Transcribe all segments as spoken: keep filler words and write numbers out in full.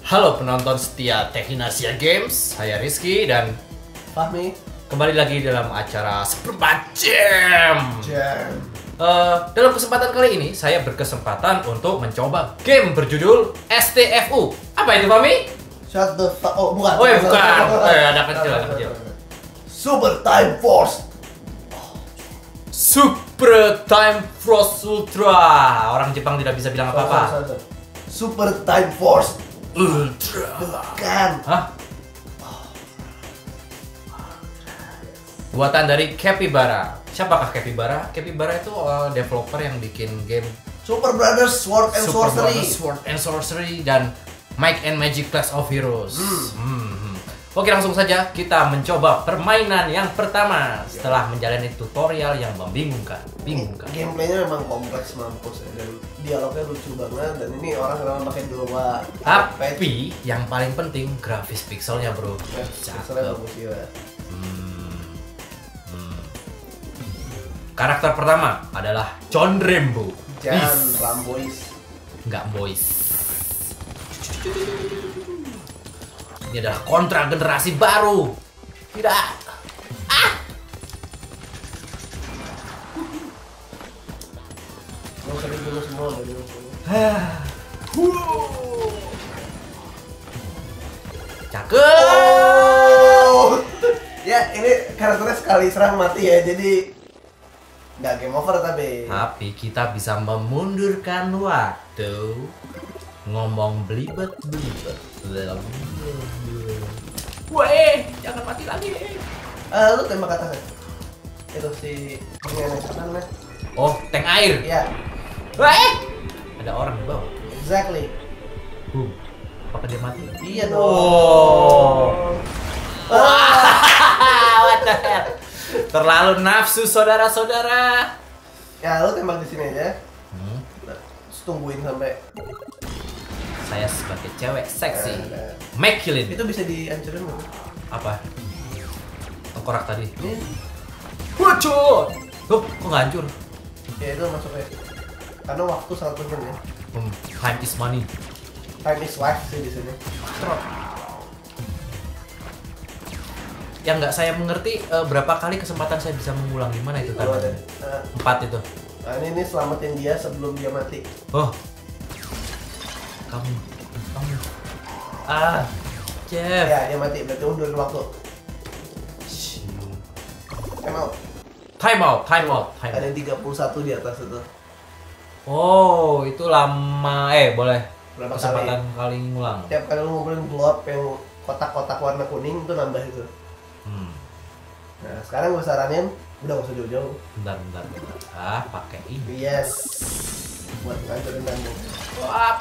Halo penonton setia Techinasia Games, saya Rizky dan Fahmi. Kembali lagi dalam acara Seperempat Jam. Jam. Uh, dalam kesempatan kali ini, saya berkesempatan untuk mencoba game berjudul S T F U. Apa itu, Fahmi? Shut the fuck. Oh, bukan. Oh, ya, bukan. Eh, ada kecil, ada kecil. Super Time Force. Super Time Force Ultra. Orang Jepang tidak bisa bilang apa-apa. Super Time Force Ultra. Bukan. Hah? Buatan dari Capybara. Siapakah Capybara? Capybara itu uh, developer yang bikin game Super Brothers Sword and Super Sorcery. Brothers Sword and Sorcery dan Might and Magic Clash of Heroes. Hmm. Hmm. Oke, langsung saja kita mencoba permainan yang pertama setelah menjalani tutorial yang membingungkan. Bingungkan. Gameplaynya memang kompleks mampus ya, dan dialognya lucu banget, dan ini orang kenapa pakai dua. Tapi yang paling penting grafis pixelnya, bro. Pixelnya bagus ya. Hmm. Hmm. Karakter pertama adalah John Rambo. John Rambois. Enggak boys. Ini adalah kontra generasi baru. Tidak. Ah. Mau sering dulu semua dulu. Cakep. Oh. Ya, ini karakternya sekali serang mati ya, jadi nggak game over tapi. Tapi kita bisa memundurkan waktu. Ngomong belibet belibet. Weh, jangan mati lagi. Eh, lu tembak atas ya? Itu si pengen apa namanya? Oh, tank air. Iya. Weh, ada orang di bawah. Exactly. Boom. Apakah dia mati? Iya dong. Oh. What the hell? Terlalu nafsu saudara-saudara. Ya, lu tembak di sini aja. Hmm. Terus tungguin sampai Saya sebagai cewek seksi, Nah, nah. masculine. itu bisa dihancurin nggak? Apa? Tengkorak tadi. Ini, Wacot. Tuh, kok nggak hancur? ya itu masuknya. Karena waktu sangat penting ya. Hmm, time is money. Time is life sih di sini. Yang nggak saya mengerti eh, berapa kali kesempatan saya bisa mengulang, gimana itu Kalau ada. tadi? Nah, Empat itu. nah, ini, ini selamatin dia sebelum dia mati. Oh, kamu, kamu. Ah, Jeff. Ya, dia mati. Berarti undurin waktu. Time out. Time out, time out, time Ada out. yang tiga puluh satu di atas itu. Oh, itu lama. Eh, boleh. Berapa Kesempatan kali ngulang. Tiap kali lu ngumpulin blow up yang kotak-kotak warna kuning itu nambah itu. Hmm. Nah, sekarang gue saranin udah gak usah jauh-jauh. Bentar, bentar, bentar. Ah, pakai ini. Yes. Buat ngancurin kamu. Wah.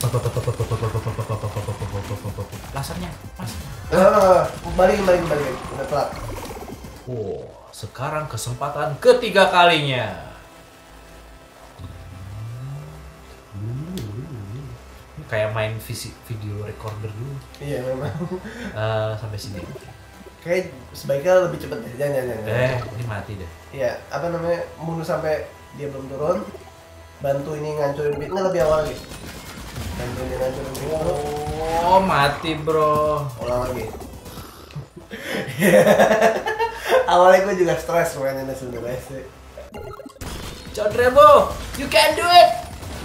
Lasernya, mas. Ah, balikin, balikin, balikin. Udah telat. Oh, sekarang kesempatan ketiga kalinya. Ini kayak main visi, video recorder dulu. Iya memang. Eh, sampai sini. Kayak sebaiknya lebih cepet deh. Jangan, jangan, jangan. Eh, ini mati deh. Iya, apa namanya? Bunuh sampai dia belum turun. Bantu ini ngancurin pitnya lebih awal lagi. Bantu ini ngancurin pit dulu. Oh, mati bro. Ulang lagi. Awalnya gue juga stres mainnya sebenarnya sih. John Rambo, you can do it.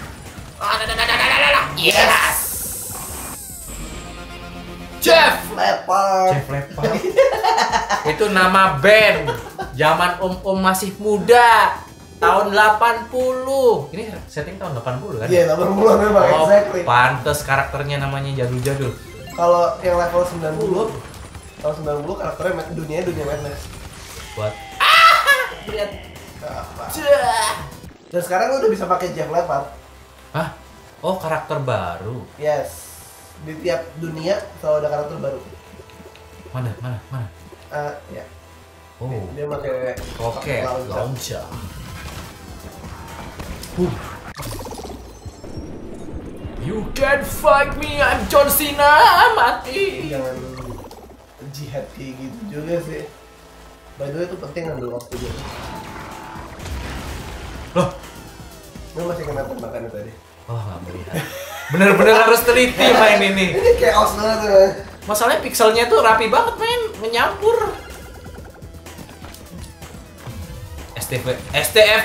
Yes. Jeff. Leopard. Jeff Leppard. Itu nama band. Zaman om-om masih muda. Tahun delapan puluh. Ini setting tahun delapan puluh kan? Iya, delapan puluh memang, Oh, exactly. pantes karakternya namanya jadul-jadul. Kalau yang level sembilan puluh, tahun sembilan puluh karakternya Mad- dunia dunia Mad Max. Buat ah, lihat. Apa? Dah. Dan sekarang lu udah bisa pakai Jeff Leopard. Hah? Oh, karakter baru. Yes. Di tiap dunia selalu ada karakter baru. Mana? Mana? Mana? Ah, ya. Oh. Dia pakai Oke, launcher. launcher. Uh. You can fight me, I'm John Cena. Mati. Jangan jihad kayak gitu juga sih. By the way itu penting ngambil waktu juga. Loh, Lu masih kena tembakannya tadi. oh nggak melihat. Bener-bener harus teliti main ini. Ini chaos banget ya. Masalahnya pixelnya tuh rapi banget men, menyampur. S T F, S T F.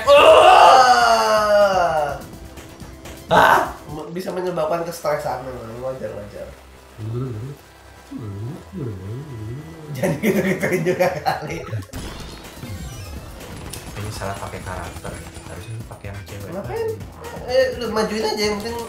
Ah. Ah, Bisa menyebabkan kestresan memang, wajar-wajar. Jangan gitu-gituin juga kali. ini salah pakai karakter. Harusnya pakai yang cewek. Ngapain? Eh, lu majuin aja yang penting.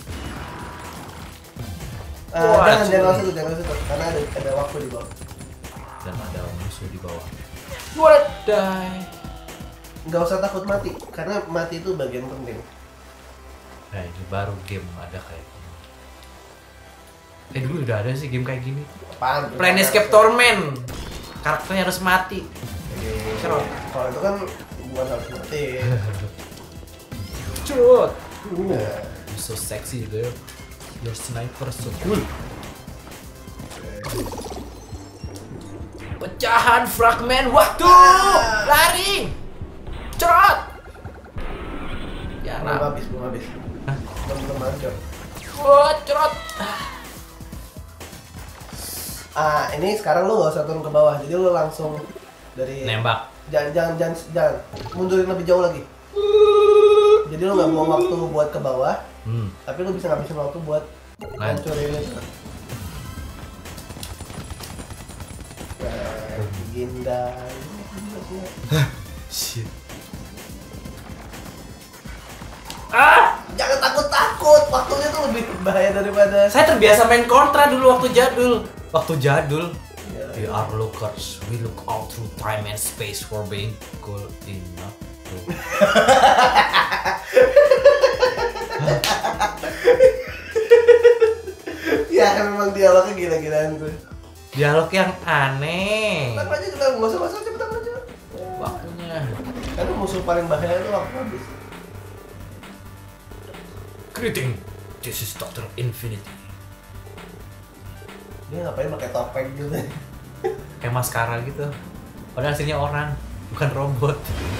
Uh, Wah, jangan cuy. jangan langsung jangan langsung karena ada ada waktu di bawah. Dan ada musuh di bawah. What die? Nggak usah takut mati karena mati itu bagian penting. Nah ini baru game ada kayak gini. Eh dulu udah ada sih game kayak gini. Apaan? Planescape Torment. Karakternya harus mati. Eh, Cerot. Kalau itu kan bukan harus mati. Cerut. Uh. You're so sexy girl. Your sniper so cool. Pecahan fragmen waktu. Ah. Lari. Cerot. Ya Belum nah. habis, belum habis. Hah? Belum belum hancur. Oh, cerot. Ah, ini sekarang lu nggak usah turun ke bawah, jadi lu langsung dari Nembak. Jangan jangan jangan jangan mundurin lebih jauh lagi. Jadi lu nggak buang waktu buat ke bawah, Hmm. tapi lu bisa ngabisin waktu buat hancurin itu. Nah, Ginda. Shit. Ah, Jangan takut-takut, waktunya tuh lebih bahaya daripada. saya terbiasa main kontra dulu waktu jadul. Waktu jadul. Ya, We are lookers. We look all through time and space for being cool enough to. ya memang dialognya gila-gilaan tuh. Dialog yang aneh. Cepetan aja kita nggak usah masuk cepetan aja. Waktunya. Karena musuh paling bahaya itu waktu habis. Greeting. This is Doctor Infinity. Dia ngapain pakai topeng gitu? Kayak maskara gitu. Padahal aslinya orang, bukan robot.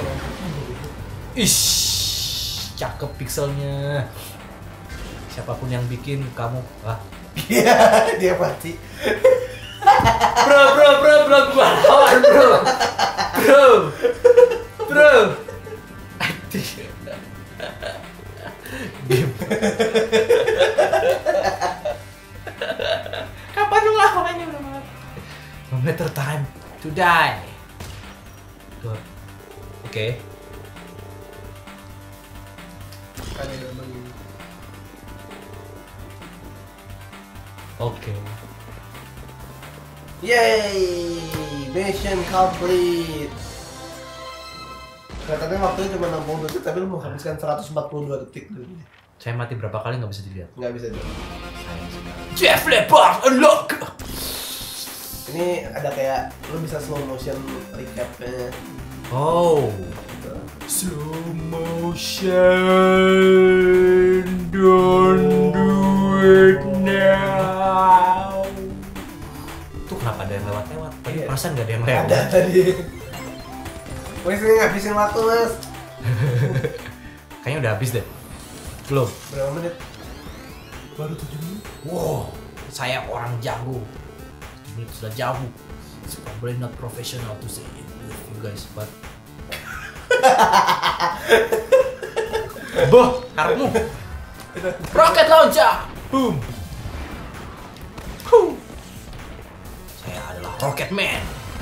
Ish, cakep pixelnya. Siapapun yang bikin kamu, ah. Iya, dia mati. Bro, bro, bro, bro, gua lawan, bro. Bro. Bro. Anjing. Game. Kapan lu lawannya, bro? No matter time to die. Tuh. Oke. Okay. Ada yang begini. Oke. Okay. Yay! Mission complete. Kelihatannya waktunya cuma enam puluh detik, tapi lu menghabiskan seratus empat puluh dua detik dulu. Saya mati berapa kali nggak bisa dilihat. Nggak bisa dulu. Sayang sekali. Jeff Lepard unlock. Ini ada kayak lu bisa slow motion recapnya. Oh. Slow motion. Don't do it now. Tuh kenapa ada yang lewat-lewat? Tadi Iya. perasaan nggak ada yang lewat. Ada tadi. Wes ini ngabisin waktu mas. Kayaknya udah habis deh. Belum. Berapa menit? Baru tujuh menit. Wow. Saya orang jago. tujuh menit sudah jauh. It's probably not professional to say it with you guys, but. Boh, karepmu. Rocket launcher. Boom. Huh. Saya adalah Rocket Man.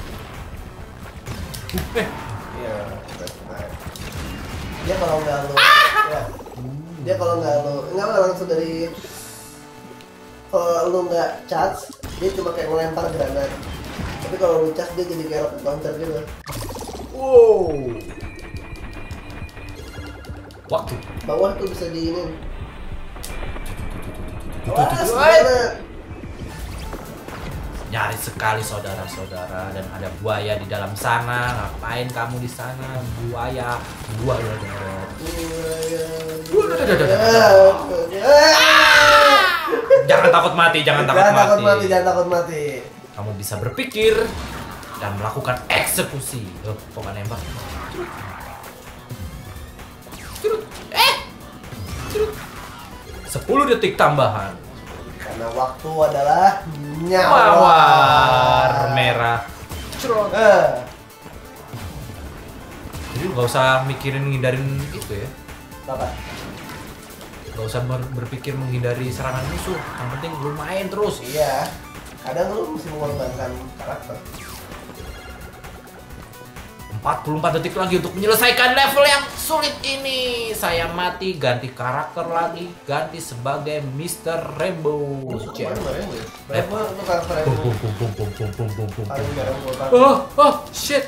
Eh, Iya. Dia kalau nggak lu, ya. Dia kalau nggak lu, nggak nggak langsung dari. Kalau lu nggak charge, dia cuma kayak ngelempar granat. Tapi kalau lu charge dia jadi kayak rocket launcher gitu. wow. Waktu. Bawah tuh bisa di ini. Tuh, Wah, tuh, tuh, tuh. gimana? Nyaris sekali saudara-saudara dan ada buaya di dalam sana. Ngapain kamu di sana? Buaya, buaya darat. Jangan takut mati, jangan takut Jangan mati. takut mati, jangan takut mati. Kamu bisa berpikir dan melakukan eksekusi. Oh, kok nggak nembak? Curut. Eh! Curut. sepuluh detik tambahan. Karena waktu adalah nyawa. Mawar merah. Cerot. Eh, Jadi nggak usah mikirin ngindarin itu ya. apa? Nggak usah ber- berpikir menghindari serangan musuh. Yang penting lu main terus. Iya. Kadang lu mesti mengorbankan karakter. empat puluh empat detik lagi untuk menyelesaikan level yang sulit ini. Saya mati, ganti karakter lagi, ganti sebagai mister Rainbow. Kemarin kemarin ya. Eh. Berapa lu karakter yang Bum, bum, bum, bum, bum, bum, bum, bum, bum. paling jarang gua pakai? Oh, oh, shit.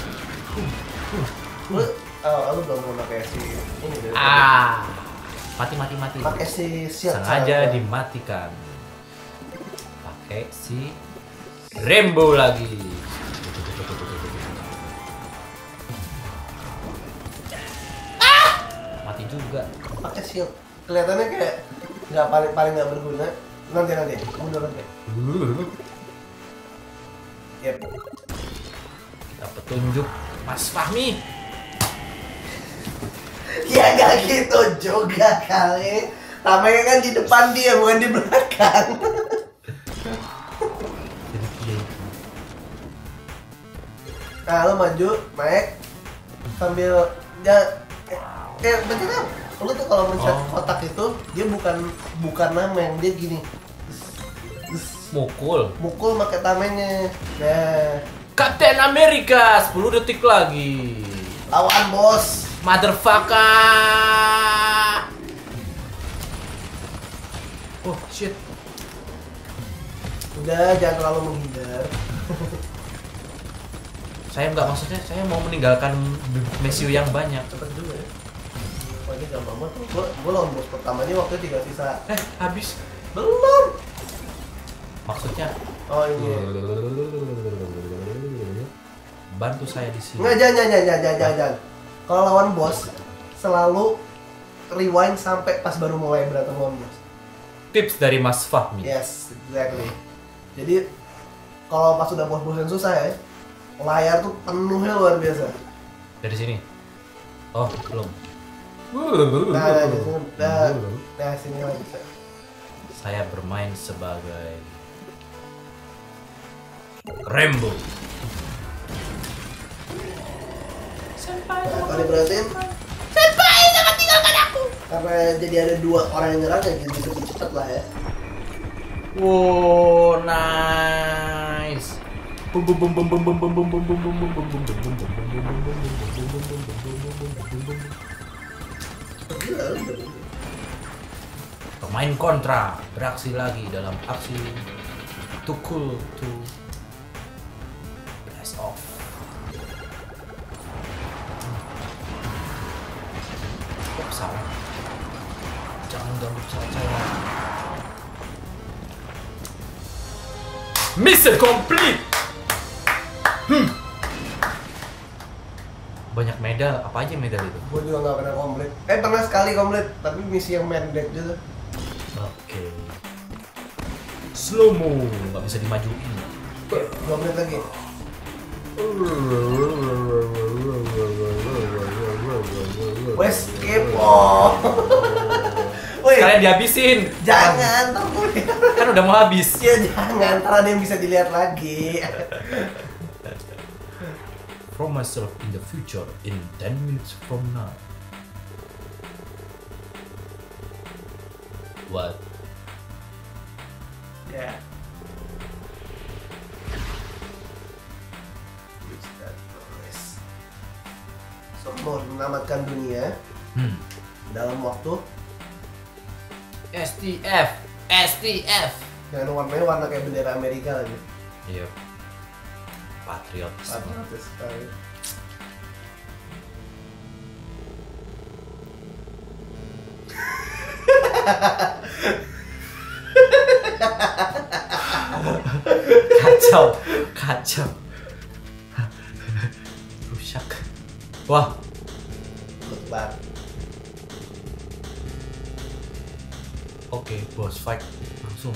Lu, oh, lu belum mau pakai si ini deh. Ah, mati, mati, mati. Pakai si shield. Sengaja dimatikan. Pakai si Rainbow lagi. Ah! Mati juga. Pakai shield. Kelihatannya kayak nggak paling paling nggak berguna. Nanti nanti mundur nanti. Yep. Kita petunjuk Mas Fahmi. Ya nggak gitu juga kali. Tamanya kan di depan dia bukan di belakang. Jadi dia Nah, lo maju, naik sambil ya eh, kayak berarti kan lo tuh kalau mencet Oh. kotak itu dia bukan bukan nameng, dia gini. mukul. Mukul pakai tamengnya. Nah, Captain America, sepuluh detik lagi. lawan bos. Motherfucker. Oh shit. Udah jangan terlalu menghindar. Saya nggak, maksudnya saya mau meninggalkan Messi yang banyak. Cepet juga ya. Wah ini gampang banget. Gua, gua lawan bos pertamanya waktu tinggal sisa. Eh, habis. Belum. Maksudnya Oh ini. bantu saya di sini. Nggak, jangan, jangan, jangan, jangan, jangan, jangan. Kalau lawan bos, selalu rewind sampai pas baru mulai berantem lawan bos. Tips dari Mas Fahmi. Yes, exactly. Jadi, kalau pas udah bos-bosan susah ya, layar tuh penuhnya luar biasa. Dari sini. Oh, belum. Nah, nah, di sini, nah, nah sini lagi bisa. Saya bermain sebagai Rainbow. Nah, kalau diperhatiin, Senpai jangan tinggalkan aku! Karena jadi ada dua orang yang nyerang, ya jadi lebih cepet lah ya. Wow, nice. Bum bum bum bum bum bum bum bum bum bum bum bum bum bum bum bum bum bum bum bum. Gila, udah. Pemain kontra beraksi lagi dalam aksi too cool to blast off. Kok salah? Jangan ganggu pesawat saya. Mission complete. Hmm. Banyak medal, apa aja medal itu? Gue juga gak pernah komplit. Eh pernah sekali komplit, tapi misi yang mandate gitu. Oke. Slow mo, nggak bisa dimajuin. Dua menit lagi. Wes kepo. Woi, Sekalian dihabisin. jangan takut. Kan udah mau habis. Ya jangan, ntar ada yang bisa dilihat lagi. From myself in the future in ten minutes from now. What? Ya. So, mau menyelamatkan dunia Hmm. dalam waktu S T F, S T F. dengan warnanya warna kayak bendera Amerika lagi. Iya. Patriot. Patriotis sekali. Kacau, kacau. Rusak. Wah, Khutbah. oke, boss fight langsung.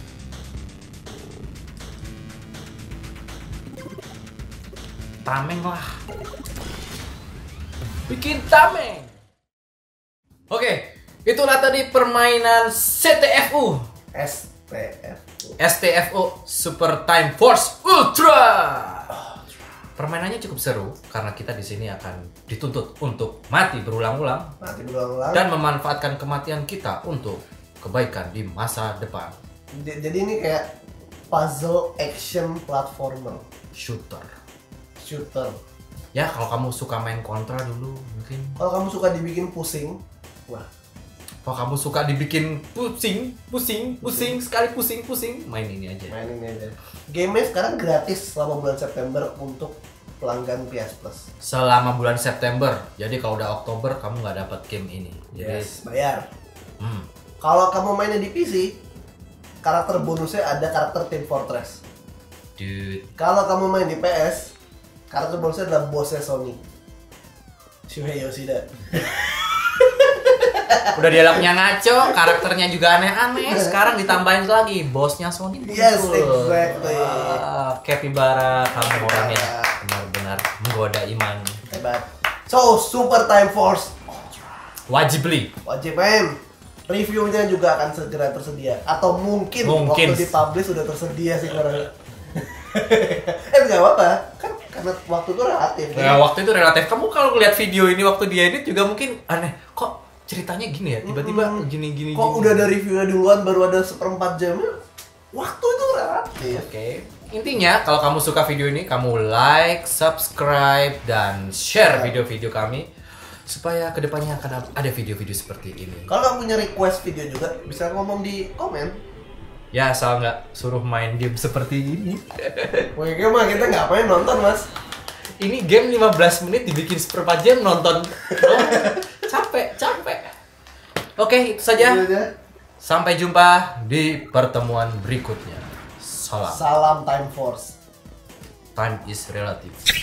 Tameng lah. Bikin tameng. Oke, Itulah tadi permainan C T F U. S T F U. S T F U Super Time Force Ultra. Permainannya cukup seru karena kita di sini akan dituntut untuk mati berulang-ulang. Mati berulang-ulang. Dan memanfaatkan kematian kita untuk kebaikan di masa depan. Jadi ini kayak puzzle action platformer. Shooter. Shooter. Ya kalau kamu suka main Contra dulu mungkin. Kalau kamu suka dibikin pusing, wah. Kalau kamu suka dibikin pusing, pusing, pusing, sekali pusing, pusing, main ini aja. Main ini aja. Game-nya sekarang gratis selama bulan September untuk pelanggan P S Plus. Selama bulan September. Jadi kalau udah Oktober kamu nggak dapat game ini. Jadi Yes, bayar. hmm. Kalau kamu mainnya di P C, karakter bonusnya ada karakter Team Fortress. Dude. Kalau kamu main di P S, karakter bonusnya adalah bosnya Sony, Shuhei Yoshida. Udah dialognya ngaco, karakternya juga aneh-aneh. Sekarang ditambahin lagi bosnya Sony. Yes, Betul. exactly. Ah, Capybara, kamu orangnya benar-benar menggoda iman. Hebat. So, Super Time Force Wajib beli. wajib main. Reviewnya juga akan segera tersedia, atau mungkin, Mungkin. waktu dipublish sudah tersedia sih karena. eh nggak apa-apa, kan karena waktu itu relatif. Ya, waktu itu relatif. Kamu kalau ngeliat video ini waktu diedit juga mungkin aneh. Kok ceritanya gini ya? Tiba-tiba Mm-mm. gini-gini. Kok gini. udah ada reviewnya duluan baru ada seperempat jamnya? Waktu itu relatif. Oke. Intinya kalau kamu suka video ini, kamu like, subscribe, dan share video-video kami supaya kedepannya akan ada video-video seperti ini. Kalau kamu punya request video juga bisa ngomong di komen. Ya asal nggak suruh main game seperti ini. Wah, kayak mah kita nggak main nonton mas. Ini game lima belas menit dibikin seperempat jam nonton. Oh, capek, capek. Oke, itu saja. Gitu aja. Sampai jumpa di pertemuan berikutnya. Salam. Salam Time Force. Time is relative.